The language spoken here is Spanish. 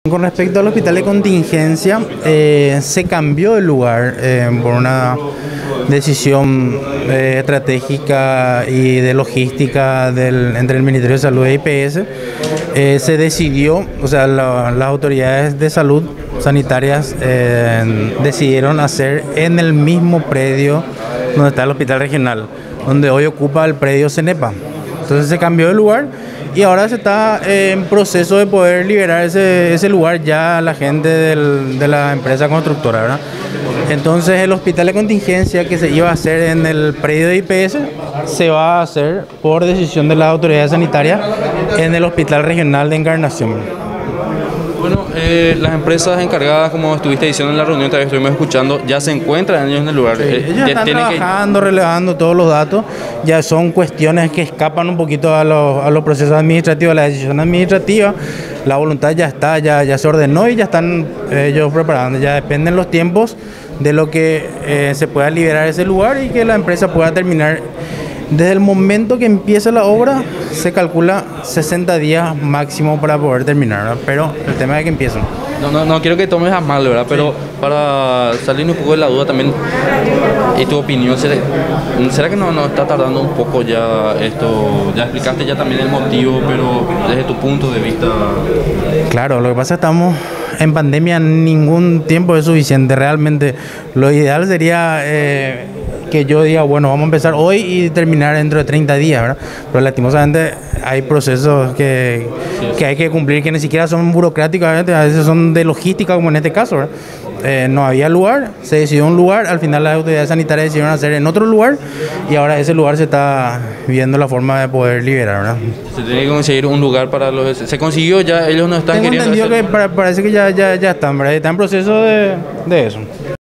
Con respecto al hospital de contingencia, se cambió el lugar por una decisión estratégica y de logística entre el Ministerio de Salud e IPS. Se decidió, o sea, las autoridades de salud sanitarias decidieron hacer en el mismo predio donde está el hospital regional, donde hoy ocupa el predio CENEPA. Entonces se cambió de lugar y ahora se está en proceso de poder liberar ese lugar ya a la gente de la empresa constructora, ¿verdad? Entonces el hospital de contingencia que se iba a hacer en el predio de IPS se va a hacer por decisión de las autoridades sanitarias en el hospital regional de Encarnación. Bueno, las empresas encargadas, como estuviste diciendo en la reunión, también estuvimos escuchando, ya se encuentran ellos en el lugar. Sí, ellos están trabajando, relevando todos los datos. Ya son cuestiones que escapan un poquito a los procesos administrativos, a la decisión administrativa. La voluntad ya está, ya se ordenó y ya están ellos preparando. Ya dependen los tiempos de lo que se pueda liberar ese lugar y que la empresa pueda terminar. Desde el momento que empieza la obra, se calcula 60 días máximo para poder terminar, ¿verdad? Pero el tema es que empiezan. No quiero que tomes a mal, ¿verdad? Pero sí, para salir un poco de la duda también, y tu opinión, ¿será que no está tardando un poco ya esto? Ya explicaste ya también el motivo, pero desde tu punto de vista... Claro, lo que pasa es que estamos en pandemia, ningún tiempo es suficiente. Realmente lo ideal sería... que yo diga, bueno, vamos a empezar hoy y terminar dentro de 30 días, ¿verdad? Pero lastimosamente hay procesos que hay que cumplir que ni siquiera son burocráticos, ¿verdad? A veces son de logística, como en este caso, ¿verdad? No había lugar, se decidió un lugar, al final las autoridades sanitarias decidieron hacer en otro lugar y ahora ese lugar se está viendo la forma de poder liberar, ¿verdad? Se tiene que conseguir un lugar para los... ¿Se consiguió ya? Ellos no están Tengo queriendo entendido hacer... que parece que ya están, ¿verdad? Está en proceso de eso.